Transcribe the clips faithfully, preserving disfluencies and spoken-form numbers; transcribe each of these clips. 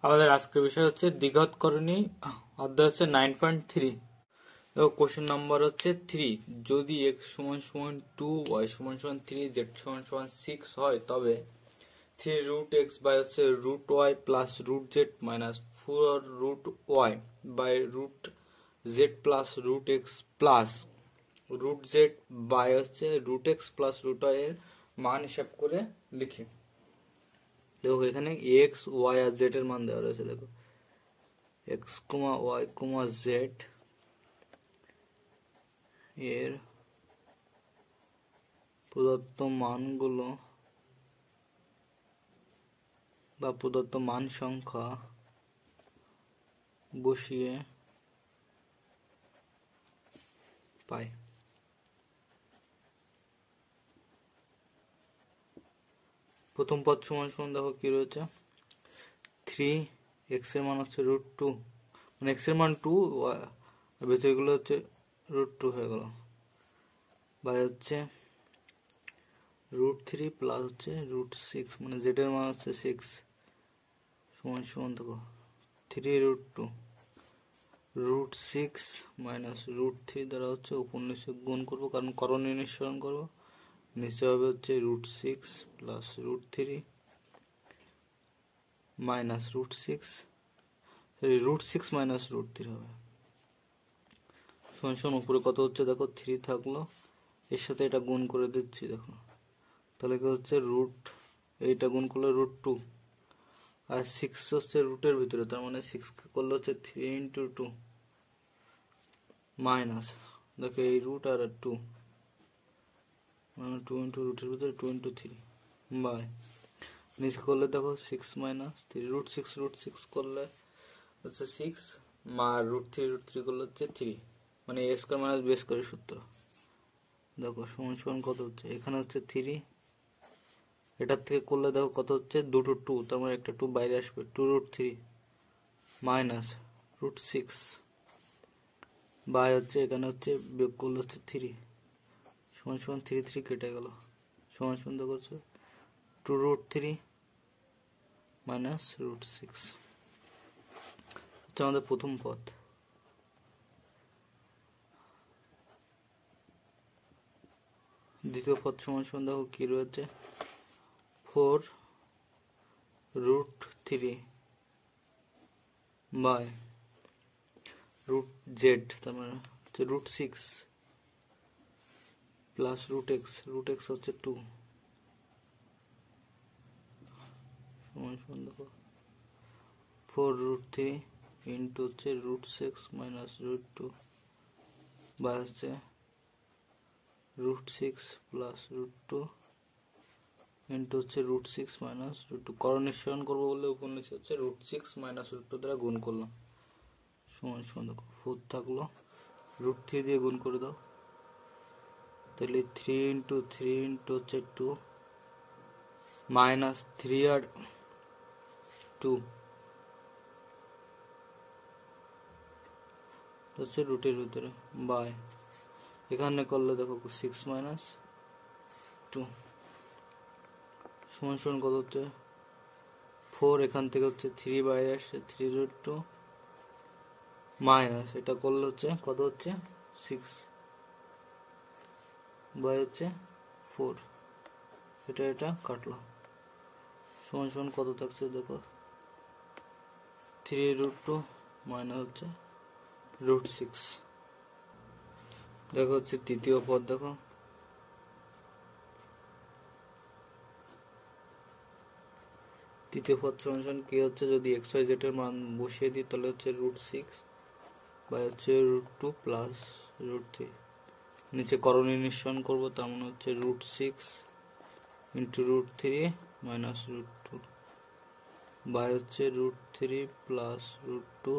আমাদের আজকের বিষয় হচ্ছে দ্বিঘাতকরণী, অধ্যায় হচ্ছে নাইন পয়েন্ট থ্রি। দেখো কোশ্চেন নাম্বার হচ্ছে থ্রি। যদি এক্স সমান সমান টু, ওয়াই সমান সমান থ্রি, জেড সমান সমান সিক্স হয়, তবে থ্রি রুট এক্স বাই হচ্ছে root y plus root z minus four root y by root z plus root x plus root z by হচ্ছে root x plus root y এর মান হিসাব করে লিখি। দেখো এখানে এক্স ওয়াই আর জেড এর মান দেওয়া রয়েছে। দেখো x comma y comma z এর প্রদত্ত মানগুলো বা প্রদত্ত মান সংখ্যা বসিয়ে পাই। প্রথম পদ সমান সমান দেখো কি রয়েছে, থ্রি এক্স এর মান হচ্ছে রুট টু, মানে এক্স এর মান টু, ভেতরগুলো হচ্ছে রুট টু হয়ে গেল, বাই হচ্ছে রুট থ্রি প্লাস হচ্ছে রুট সিক্স, মানে জেড এর মান হচ্ছে সিক্স সমান সমান দেখো three root two root six minus root three দ্বারা হচ্ছে উপর নিচে গুণ করবো, কারণ করণীয় নিঃসরণ করবো। নিচে হবে হচ্ছে root six plus root three minus root six, sorry root six minus root three হবে সমান সমান উপরে কত হচ্ছে দেখো থ্রি থাকলো, এর সাথে এটা গুণ করে দিচ্ছি। দেখো তাহলে কি হচ্ছে রুট, এইটা গুণ করলে রুট টু, আর সিক্স হচ্ছে রুটের ভিতরে, তার মানে সিক্স করলে হচ্ছে থ্রি ইন্টু টু মাইনাস দেখো এই রুট আর টু, মানে টু ইন্টু রুটের ভিতরে টু ইন্টু থ্রি বাই নিচে করলে দেখো six minus three, root six root six করলে হচ্ছে সিক্স, মা রুট থ্রি রুট থ্রি করলে হচ্ছে থ্রি, মানে এ স্কোয়ার মাইনাস বি স্কোয়ারের সূত্র। দেখো সমান সমান কত হচ্ছে, এখানে হচ্ছে থ্রি, এটার থেকে করলে দেখো কত হচ্ছে দুটো টু, তার মানে একটা টু বাইরে আসবে, two root three minus root six by হচ্ছে এখানে হচ্ছে বিয়োগ করলে হচ্ছে থ্রি সমান সমান থ্রি থ্রি কেটে গেল সমান সমান দেখো হচ্ছে two root three minus root six হচ্ছে আমাদের প্রথম পদ। দ্বিতীয় পদ সমান সমান দেখো কি রয়েছে, four root three by root z, তার মানে হচ্ছে root six plus root x, root x হচ্ছে টু সমান সমান দেখো ফোর রুট থ্রি ইন্টু হচ্ছে root six minus root two by হচ্ছে root six plus root two into হচ্ছে root six minus root two, করণ নিঃসরণ করবো বলে উপর নিচে হচ্ছে root six minus root two দ্বারা গুণ করলাম সমান সমান দেখো ফোর থাকলো, রুট থ্রি দিয়ে গুণ করে দাও, তাহলে থ্রি ইন্টু থ্রি ইন্টু হচ্ছে টু মাইনাস থ্রি আর টু হচ্ছে রুটের ভিতরে বাই এখানে করলে দেখো সিক্স মাইনাস টু সমান সমান কত হচ্ছে ফোর, এখান থেকে হচ্ছে থ্রি বাইরে আসছে থ্রি রুট টু মাইনাস এটা করলে হচ্ছে কত হচ্ছে সিক্স বাই হচ্ছে ফোর, এটা এটা কাটলো সমান সমান কত থাকছে দেখো থ্রি রুট টু মাইনাস হচ্ছে রুট সিক্স। দেখো হচ্ছে তৃতীয় পদ, দেখো তৃতীয় পদ সমান সমান কি হচ্ছে, যদি এক্স ওয়াই জেড এর মান বসিয়ে দিই তাহলে হচ্ছে রুট সিক্স বাই হচ্ছে root two plus root three, নিচে করণীয় নিঃসরণ করবো, তার মানে হচ্ছে root six into root three minus root two by হচ্ছে root three plus root two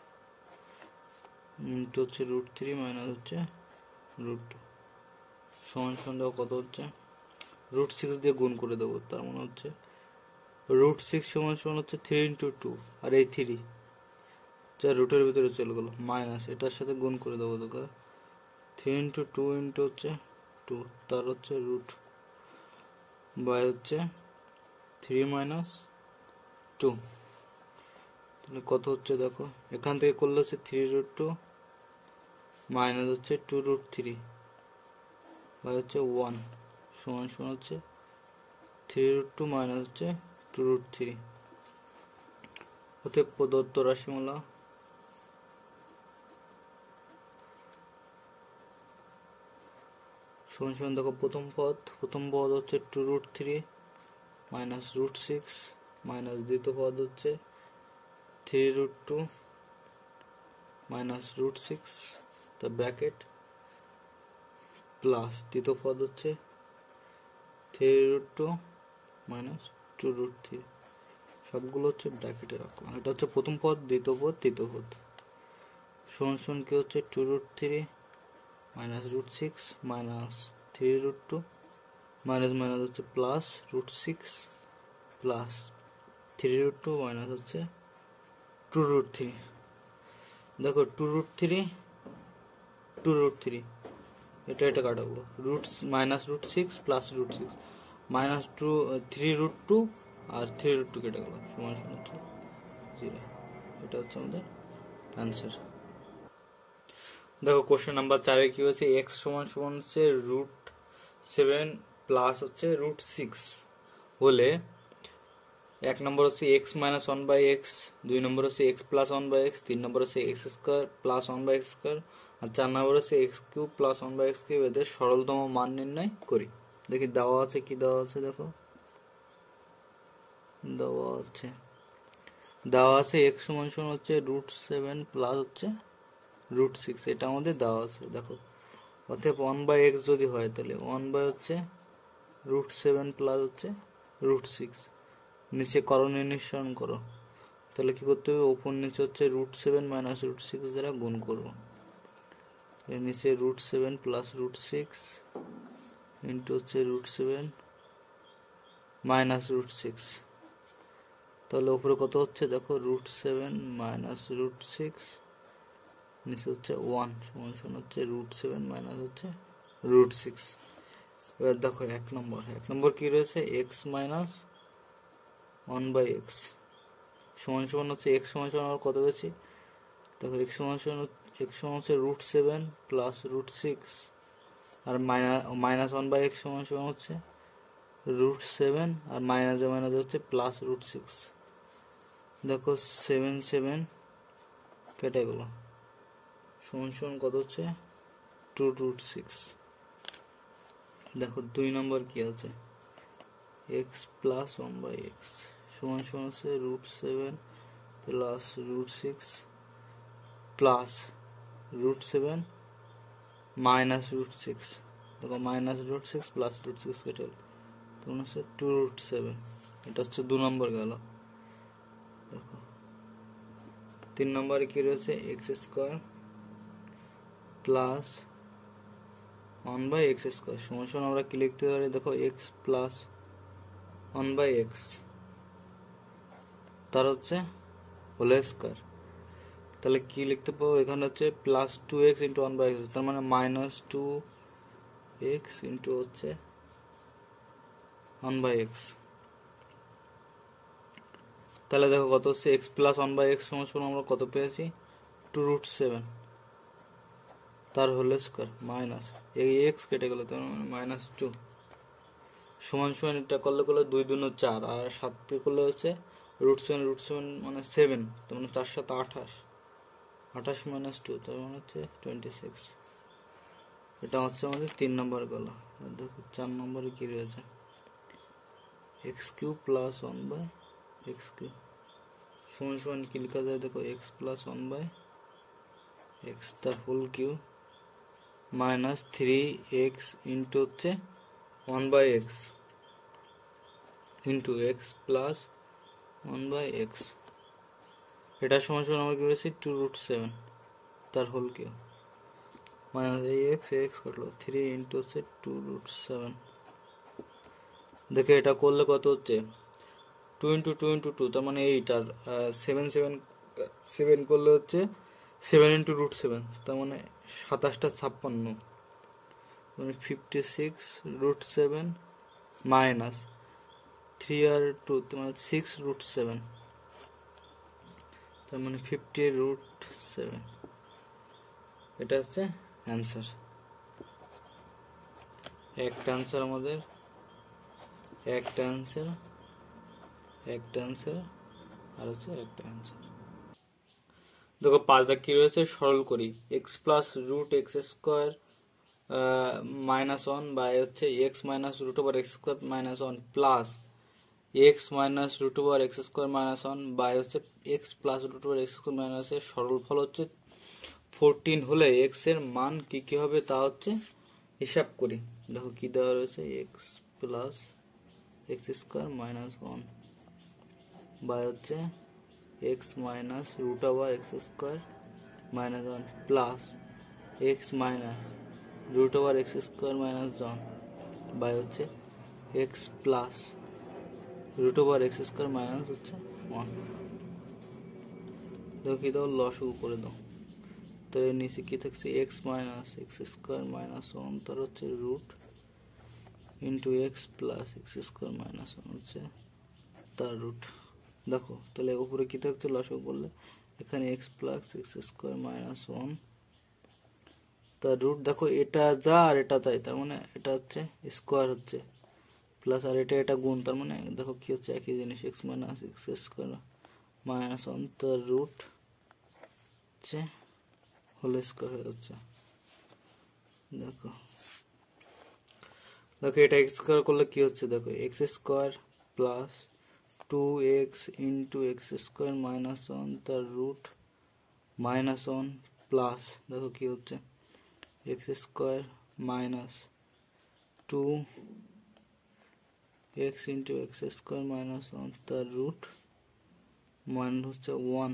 into হচ্ছে রুট থ্রি মাইনাস হচ্ছে রুট টু সমান সমান দেওয়া কত হচ্ছে রুট সিক্স দিয়ে গুণ করে দেবো, তার মানে হচ্ছে রুট সিক্স সমান সমান হচ্ছে থ্রি ইন্টু টু, আর এই থ্রি যা রুটের ভিতরে চলে গেলো মাইনাস এটার সাথে গুণ করে দেবো, দেখো থ্রি ইন্টু টু ইন্টু হচ্ছে টু, তার হচ্ছে রুট বাই হচ্ছে থ্রি মাইনাস টু তাহলে কত হচ্ছে দেখো, এখান থেকে করলে হচ্ছে থ্রি রুট টু মাইনাস হচ্ছে টু রুট থ্রি বা হচ্ছে ওয়ান সমান সমান হচ্ছে থ্রি রুট টু মাইনাস হচ্ছে টু রুট থ্রি। অতএব প্রদত্ত রাশিমালা সমান সমান দেখো, প্রথম পদ প্রথম পদ হচ্ছে two root three minus root six minus দ্বিতীয় পদ হচ্ছে three root two minus root six the bracket plus তৃতীয় পদ হচ্ছে three root two minus two root three, সবগুলো হচ্ছে ব্র্যাকেটে রাখলাম। এটা হচ্ছে প্রথম পদ, দ্বিতীয় পদ, তৃতীয় পদ। সমান সমান কি হচ্ছে two root three minus root six minus three root two minus minus হচ্ছে plus root six plus three root two minus হচ্ছে টু রুট থ্রি। দেখো two root three two root three এটা এটা কাটাবো, root minus root six plus root six minus two three root two আর three root two কেটে গেল সমান সমান হচ্ছে জিরো। এটা হচ্ছে আমাদের অ্যান্সার। দেখো কোশ্চেন নাম্বার চারে কি হচ্ছে, এক্স সমান সমান হচ্ছে রুট সেভেন প্লাস হচ্ছে রুট সিক্স হলে এক নম্বর হচ্ছে x minus one by x, দুই নম্বর হচ্ছে x plus one by x, তিন নম্বর হচ্ছে x square plus one by x square, আর চার নম্বর হচ্ছে x cube plus one by x cube. এদের সরলতম মান নির্ণয় করি। দেখি দেওয়া আছে কি দেওয়া আছে, দেখো দেওয়া আছে দেওয়া আছে এক্স সমান সমান হচ্ছে রুট সেভেন প্লাস হচ্ছে রুট সিক্স, এটা আমাদের দেওয়া আছে। দেখো অতএব ওয়ান বাই এক্স যদি হয় তাহলে ওয়ান বাই হচ্ছে রুট সেভেন প্লাস হচ্ছে রুট সিক্স, নিচে করণীয় নিঃসরণ করো, তাহলে কি করতে হবে, ওপর নিচে হচ্ছে root seven minus root six দ্বারা গুণ করবো। নিচে root seven plus root six into হচ্ছে root seven minus root six, তাহলে উপরে কত হচ্ছে দেখো root seven minus root six নিচে হচ্ছে ওয়ান সমান সমান হচ্ছে রুট সেভেন মাইনাস হচ্ছে রুট সিক্স। এবার দেখো এক নম্বর এক নম্বর কি রয়েছে, x minus one by x সমান সমান হচ্ছে এক্স সমান সমান আমার কত পেয়েছি, দেখো এক্স সমান সমান এক্স সমান হচ্ছে root seven plus root six আর minus minus one by x সমান সমান হচ্ছে রুট সেভেন আর মাইনাসে মাইনাসে হচ্ছে প্লাস রুট সিক্স। দেখো সেভেন সেভেন কেটে গেল সমান সমান কত হচ্ছে টু রুট সিক্স। দেখো দুই নম্বর কি আছে, x plus one by x সমান সমান হচ্ছে root seven plus root six plus root seven minus root six. দেখো minus root six plus root six কেটে গেল তখন হচ্ছে টু রুট সেভেন, এটা হচ্ছে দু নম্বর গেল। দেখো তিন নম্বরে কি রয়েছে, x square plus one by x square সমান সমান আমরা কি লিখতে পারি, দেখো x plus one by x তার হচ্ছে হোল স্কোয়ার, তাহলে কি লিখতে পাবো, এখানে হচ্ছে plus two x into one by x, তার মানে মাইনাস টু এক্স ইন্টু হচ্ছে ওয়ান বাই এক্স। তাহলে দেখো কত হচ্ছে x plus one by x সমান সমান আমরা কত পেয়েছি টু রুট সেভেন তার হোল স্কোয়ার মাইনাস এই এক্স কেটে গেল তার মানে মাইনাস টু সমান সমান এটা করলে করলে দুই দুন চার আর সাতকে করলে হচ্ছে রুট সেভেন রুট সেভেন মানে সেভেন, তার মানে চার সাত আঠাশ, আঠাশ মাইনাস টু তার মানে হচ্ছে টোয়েন্টি সিক্স। এটা হচ্ছে আমাদের তিন নম্বর গেল। দেখো চার নম্বরে কি রয়েছে, x cube plus one by x cube সমান সমান কি লেখা যায়, দেখো x plus one by x তার whole cube minus three x into হচ্ছে one by x into x plus one by x, এটা সমান সমান আমরা কি পেয়েছি টু রুট সেভেন তার হোল কিউব মাইনাস এই এক্স এক্স কাটলো থ্রি ইন্টু হচ্ছে টু রুট সেভেন। দেখে এটা করলে কত হচ্ছে two into two into two তার মানে এইট আর সেভেন সেভেন সেভেন করলে হচ্ছে সেভেন ইন্টু রুট সেভেন তার মানে সাতাশটা ছাপ্পান্ন মানে fifty six root seven minus three আর টু মানে সিক্স রুট সেভেন, তার মানে ফিফটি রুট সেভেন, এটা হচ্ছে অ্যান্সার। একটা অ্যান্সার আমাদের, একটা অ্যান্সার, একটা অ্যান্সার, আর হচ্ছে একটা অ্যান্সার। দেখো পাঁচ দাগ কি রয়েছে, সরল করি। X plus root x square minus one by হচ্ছে x minus root over x square minus one plus x minus root over x square minus one by হচ্ছে x plus root over x square মাইনাসের সরল ফল হচ্ছে fourteen হলে x এর মান কি কি হবে তা হচ্ছে হিসাব করি। দেখো কি দেওয়া রয়েছে, x plus x square minus one by হচ্ছে x minus root over x square minus one plus x minus root over x square minus one by হচ্ছে x plus root over x square minus হচ্ছে one. দেখো কি দাও, লসগু করে দাও। তো এর নিচে কি থাকছে, x minus x square minus one তার হচ্ছে root into x plus x square minus one হচ্ছে তার রুট। দেখো তাহলে উপরে কি থাকছে লসগু করলে, এখানে x plus x square minus one তার রুট। দেখো এটা যা আর এটা তাই, তার মানে এটা হচ্ছে স্কোয়ার হচ্ছে প্লাস আর এটা এটা গুণ, তার মানে দেখো কি হচ্ছে একই জিনিস, x minus x square minus one তার রুট হচ্ছে হোল স্কোয়ার হয়ে যাচ্ছে। দেখো দেখো এটা এক্স স্কোয়ার করলে কি হচ্ছে, দেখো x square plus two x into x square minus one তার রুট মাইনাস ওয়ান প্লাস দেখো কি হচ্ছে x square minus two x into x square minus one তার রুট মান হচ্ছে ওয়ান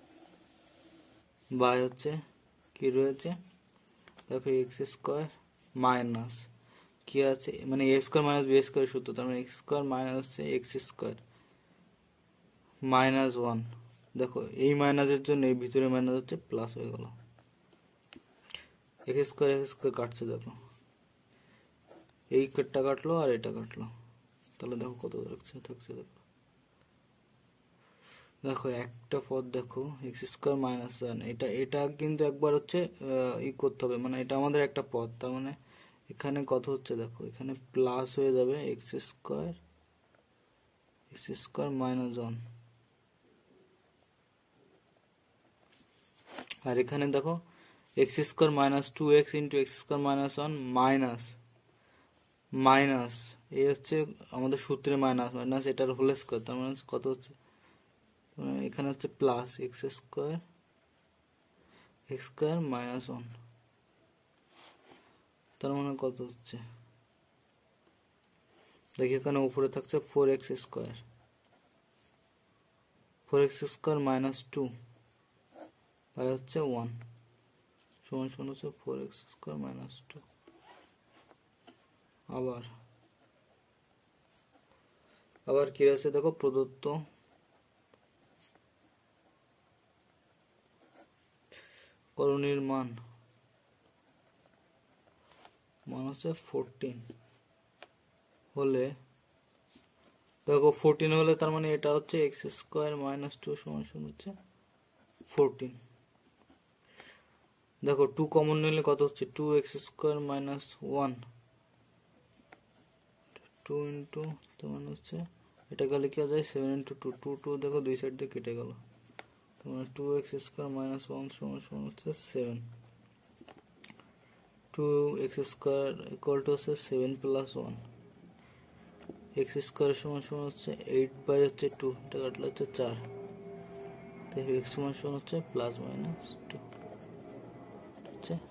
বাই হচ্ছে কি রয়েছে, দেখো এক্স স্কোয়ার মাইনাস কি আছে, মানে a square minus b square সূত্র, তার মানে এক্স স্কোয়ার মাইনাস হচ্ছে এক্স স্কোয়ার মাইনাস ওয়ান। দেখো এই মাইনাসের জন্য এই ভিতরে মাইনাস হচ্ছে প্লাস হয়ে গেল, এক্স স্কোয়ার এক্স স্কোয়ার কাটছে, দেখো এই কাটটা কাটলো আর এটা কাটলো, তাহলে দেখো কত থাকছে থাকছে দেখো দেখো একটা পদ দেখো এক্স স্কোয়ার মাইনাস ওয়ান, এটা এটা কিন্তু একবার হচ্ছে ই করতে হবে, মানে এটা আমাদের একটা পদ, তার মানে এখানে কত হচ্ছে দেখো এখানে প্লাস হয়ে যাবে x square x square minus one, আর এখানে দেখো x square minus two x into x square minus one minus minus এই হচ্ছে আমাদের সূত্রে মাইনাস মাইনাস এটার হোল স্কোয়ার, তার মানে কত হচ্ছে, এখানে হচ্ছে plus x square x square minus one, তার মানে কত হচ্ছে, দেখি এখানে উপরে থাকছে four x square four x square minus two by হচ্ছে ওয়ান সমান সমান হচ্ছে four x square minus two. আবার আবার কি আছে দেখো, প্রদত্ত করণীর মান মান হচ্ছে ফোরটিন হলে, দেখো ফোরটিন হলে তার মানে এটা হচ্ছে এক্স স্কোয়ার মাইনাস টু সমান সমান হচ্ছে ফোরটিন। দেখো টু কমন নিলে কত হচ্ছে, two x square minus one two into তার মানে হচ্ছে এটা গেলে কি যায় seven into two, two two দেখো দুই সাইড দিয়ে কেটে গেল, তার মানে two x square minus one সমান সমান হচ্ছে seven, two x square equal to হচ্ছে seven plus one, x square সমান সমান হচ্ছে এইট বাই হচ্ছে টু, এটা কাটলে হচ্ছে চার, তাই এক্স সমান সমান হচ্ছে প্লাস মাইনাস টু হচ্ছে